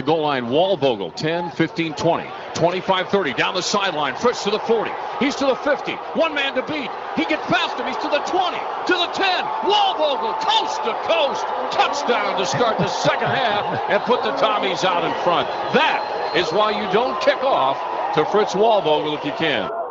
goal line. Waldvogel, 10, 15, 20, 25, 30. Down the sideline. Fritz to the 40. He's to the 50. One man to beat. He gets past him. He's to the 20, to the 10. Waldvogel, coast to coast. Touchdown to start the second half and put the Tommies out in front. That is why you don't kick off to Fritz Waldvogel if you can.